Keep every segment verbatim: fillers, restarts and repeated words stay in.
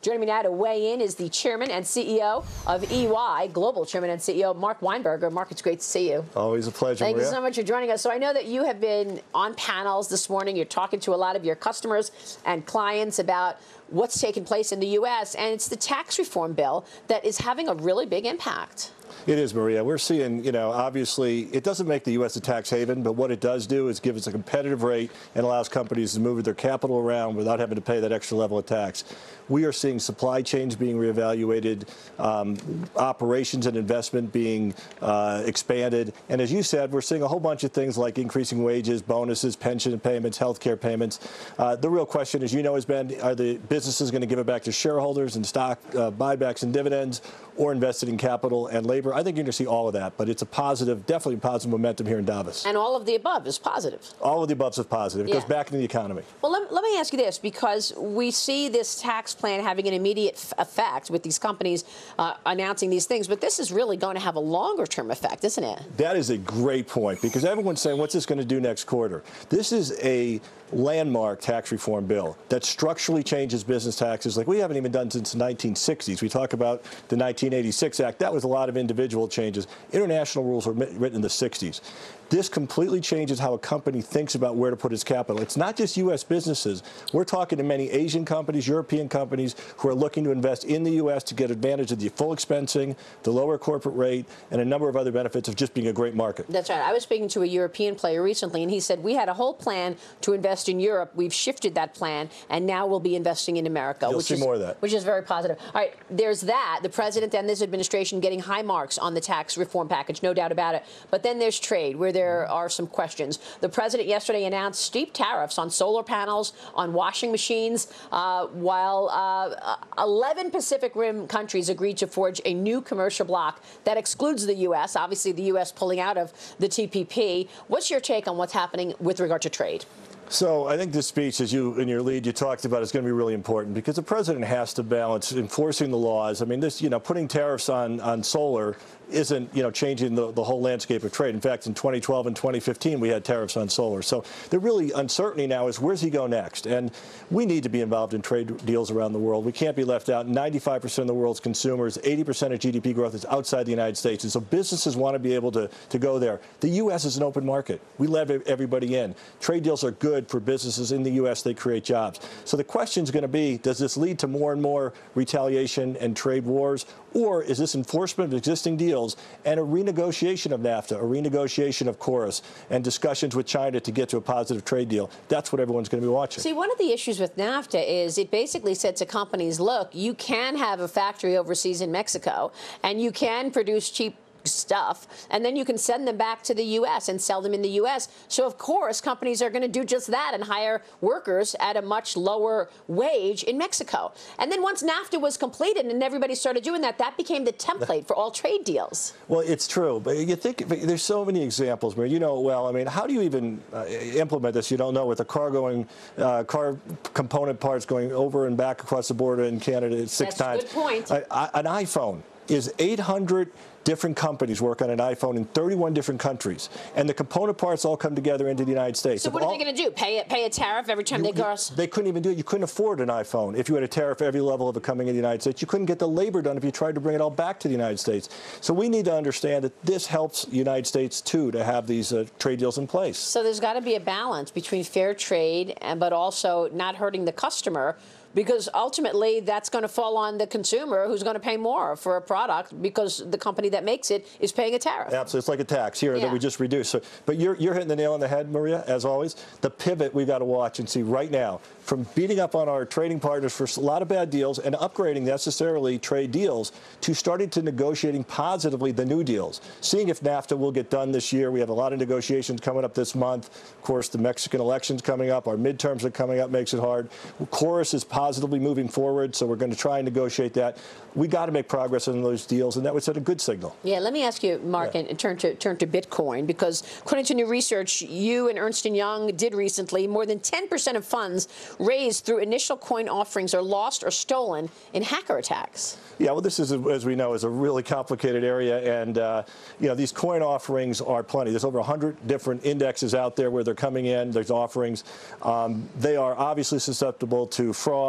Joining me now to weigh in is the chairman and C E O of E Y, global chairman and C E O, Mark Weinberger. Mark, it's great to see you. Always a pleasure, Thank Maria. you so much for joining us. So I know that you have been on panels this morning. You're talking to a lot of your customers and clients about what's taking place in the U S, and it's the tax reform bill that is having a really big impact. It is, Maria. We're seeing, you know, obviously, it doesn't make the U S a tax haven, but what it does do is give us a competitive rate and allows companies to move their capital around without having to pay that extra level of tax. We are seeing supply chains being reevaluated, um, operations and investment being uh, expanded, and as you said, we're seeing a whole bunch of things like increasing wages, bonuses, pension payments, health care payments. Uh, the real question, as you know, has been, are the businesses going to give it back to shareholders in stock uh, buybacks and dividends, or invested in capital and labor? I think you're going to see all of that, but it's a positive, definitely positive momentum here in Davos. And all of the above is positive. All of the above is positive. It yeah. goes back into the economy. Well, let, let me ask you this, because we see this tax plan having an immediate f effect with these companies uh, announcing these things, but this is really going to have a longer-term effect, isn't it? That is a great point, because everyone's saying, what's this going to do next quarter? This is a landmark tax reform bill that structurally changes business taxes like we haven't even done since the nineteen sixties. We talk about the nineteen eighty-six Act. That was a lot of individual changes. International rules were written in the sixties. This completely changes how a company thinks about where to put its capital. It's not just U S businesses. We're talking to many Asian companies, European companies who are looking to invest in the U S to get advantage of the full expensing, the lower corporate rate, and a number of other benefits of just being a great market. That's right. I was speaking to a European player recently, and he said, we had a whole plan to invest in Europe. We've shifted that plan, and now we'll be investing in America. You'll which see is, more of that. Which is very positive. All right, there's that. The president and this administration getting high marks on the tax reform package, no doubt about it. But then there's trade, where there are some questions. The president yesterday announced steep tariffs on solar panels, on washing machines, uh, while uh, eleven Pacific Rim countries agreed to forge a new commercial bloc that excludes the U S. Obviously, the U S pulling out of the T P P. What's your take on what's happening with regard to trade? So I think this speech, as you in your lead you talked about, is going to be really important because the president has to balance enforcing the laws. I mean, this, you know, putting tariffs on on solar isn't, you know, changing the, the whole landscape of trade. In fact, in twenty twelve and twenty fifteen, we had tariffs on solar. So the really uncertainty now is where's he go next? And we need to be involved in trade deals around the world. We can't be left out. ninety-five percent of the world's consumers, eighty percent of G D P growth is outside the United States. And so businesses want to be able to, to go there. The U S is an open market. We let everybody in. Trade deals are good for businesses in the U S. They create jobs. So the question is going to be, does this lead to more and more retaliation and trade wars? Or is this enforcement of existing deals and a renegotiation of NAFTA, a renegotiation of Chorus, and discussions with China to get to a positive trade deal? That's what everyone's going to be watching. See, one of the issues with NAFTA is it basically said to companies, look, you can have a factory overseas in Mexico, and you can produce cheap stuff, and then you can send them back to the U S and sell them in the U S. So, of course, companies are going to do just that and hire workers at a much lower wage in Mexico. And then once NAFTA was completed and everybody started doing that, that became the template for all trade deals. Well, it's true, but you think there's so many examples, Maria. You know it well. I mean, how do you even uh, implement this? You don't know, with a car going, uh, car component parts going over and back across the border in Canada six That's times. a good point. I, I, an iPhone is eight hundred different companies work on an iPhone in thirty-one different countries, and the component parts all come together into the United States. So what all, are they going to do? Pay a, pay a tariff every time you, they cross? They couldn't even do it. You couldn't afford an iPhone if you had a tariff every level of it coming in the United States. You couldn't get the labor done if you tried to bring it all back to the United States. So we need to understand that this helps the United States, too, to have these uh, trade deals in place. So there's got to be a balance between fair trade and but also not hurting the customer, because ultimately that's going to fall on the consumer, who's going to pay more for a product because the company that makes it is paying a tariff. Absolutely. It's like a tax here yeah. that we just reduced. So, but you're, you're hitting the nail on the head, Maria, as always. The pivot we've got to watch and see right now, from beating up on our trading partners for a lot of bad deals and upgrading necessarily trade deals, to starting to negotiating positively the new deals, seeing if NAFTA will get done this year. We have a lot of negotiations coming up this month. Of course, the Mexican election's coming up. Our midterms are coming up, makes it hard. Chorus is positively moving forward, so we're going to try and negotiate that. We got to make progress on those deals, and that would set a good signal. Yeah, let me ask you, Mark, yeah. and turn to turn to Bitcoin, because according to new research you and Ernst and Young did recently, more than ten percent of funds raised through initial coin offerings are lost or stolen in hacker attacks. Yeah, well, this is, as we know, is a really complicated area, and uh, you know, these coin offerings are plenty. There's over one hundred different indexes out there where they're coming in. There's offerings. Um, they are obviously susceptible to fraud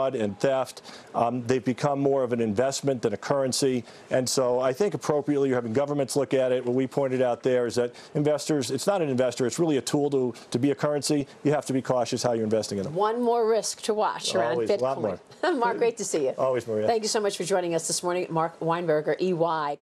fraud and theft. Um, they've become more of an investment than a currency. And so I think appropriately you're having governments look at it. What we pointed out there is that investors, it's not an investor, it's really a tool to, to be a currency. You have to be cautious how you're investing in them. One more risk to watch around Always, Bitcoin. A lot more. Mark, great to see you. Always, Maria. Thank you so much for joining us this morning. Mark Weinberger, E Y.